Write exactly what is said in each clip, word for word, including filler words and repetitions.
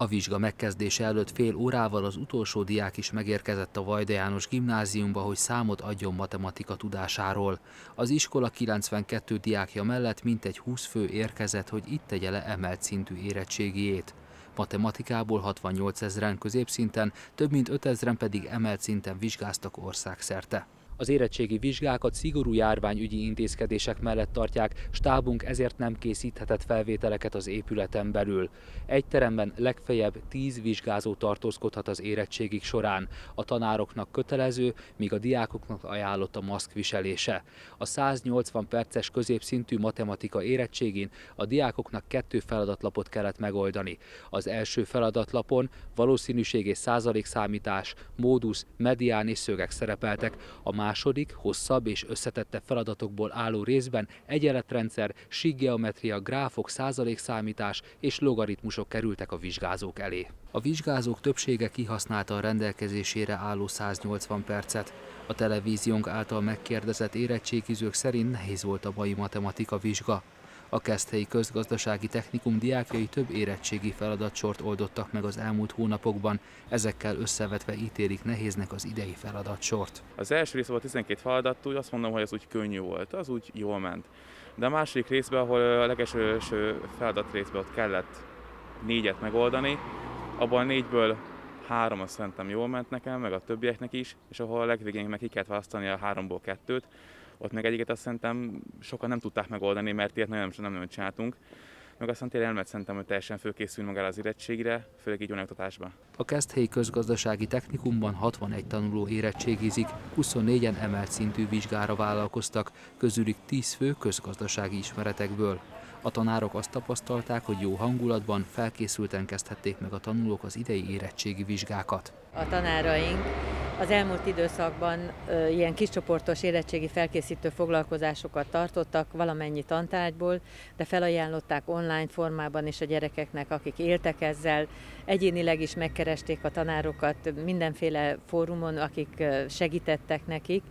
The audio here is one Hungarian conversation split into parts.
A vizsga megkezdése előtt fél órával az utolsó diák is megérkezett a Vajda János Gimnáziumba, hogy számot adjon matematika tudásáról. Az iskola kilencvenkettő diákja mellett mintegy húsz fő érkezett, hogy itt tegye le emelt szintű érettségiét. Matematikából hatvannyolcezren középszinten, több mint ötezren pedig emelt szinten vizsgáztak országszerte. Az érettségi vizsgákat szigorú járványügyi intézkedések mellett tartják, stábunk ezért nem készíthetett felvételeket az épületen belül. Egy teremben legfeljebb tíz vizsgázó tartózkodhat az érettségik során. A tanároknak kötelező, míg a diákoknak ajánlott a maszk viselése. A száznyolcvan perces középszintű matematika érettségén a diákoknak kettő feladatlapot kellett megoldani. Az első feladatlapon valószínűség és százalékszámítás, módusz, medián és szögek szerepeltek, a második, hosszabb és összetettebb feladatokból álló részben egyenletrendszer, síkgeometria, gráfok, százalékszámítás és logaritmusok kerültek a vizsgázók elé. A vizsgázók többsége kihasználta a rendelkezésére álló száznyolcvan percet. A televíziónk által megkérdezett érettségizők szerint nehéz volt a mai matematika vizsga. A Keszthelyi Közgazdasági Technikum diákjai több érettségi feladatsort oldottak meg az elmúlt hónapokban, ezekkel összevetve ítélik nehéznek az idei feladatsort. Az első rész volt tizenkét feladat, úgy azt mondom, hogy az úgy könnyű volt, az úgy jól ment. De a második részben, ahol a legelső feladat részben ott kellett négyet megoldani, abban a négyből három azt szerintem jól ment nekem, meg a többieknek is, és ahol a legvégén meg ki kellett választani a háromból kettőt, ott meg egyiket azt szerintem sokan nem tudták megoldani, mert ilyet nagyon nem, nem csináltunk. Meg aztán tényleg elment szerintem, hogy teljesen fölkészül magára az érettségire, főleg így oktatásban. A Keszthelyi Közgazdasági Technikumban hatvanegy tanuló érettségizik, huszonnégyen emelt szintű vizsgára vállalkoztak, közülük tíz fő közgazdasági ismeretekből. A tanárok azt tapasztalták, hogy jó hangulatban, felkészülten kezdhették meg a tanulók az idei érettségi vizsgákat. A tanáraink az elmúlt időszakban ö, ilyen kiscsoportos érettségi felkészítő foglalkozásokat tartottak valamennyi tantárgyból, de felajánlották online formában is a gyerekeknek, akik éltek ezzel. Egyénileg is megkeresték a tanárokat mindenféle fórumon, akik segítettek nekik.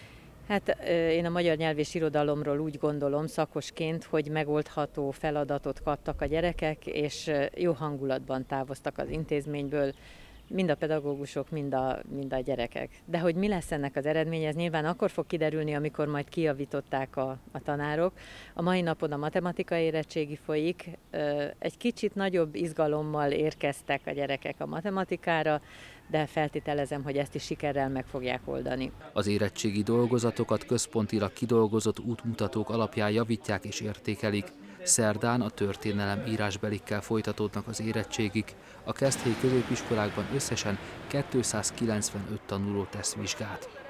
Hát én a magyar nyelv és irodalomról úgy gondolom szakosként, hogy megoldható feladatot kaptak a gyerekek, és jó hangulatban távoztak az intézményből, mind a pedagógusok, mind a, mind a gyerekek. De hogy mi lesz ennek az eredménye, ez nyilván akkor fog kiderülni, amikor majd kijavították a, a tanárok. A mai napon a matematika érettségi folyik, egy kicsit nagyobb izgalommal érkeztek a gyerekek a matematikára, de feltételezem, hogy ezt is sikerrel meg fogják oldani. Az érettségi dolgozatokat központilag kidolgozott útmutatók alapján javítják és értékelik. Szerdán a történelem írásbelikkel folytatódnak az érettségik. A keszthelyi középiskolákban összesen kétszázkilencvenöt tanuló tesz vizsgát.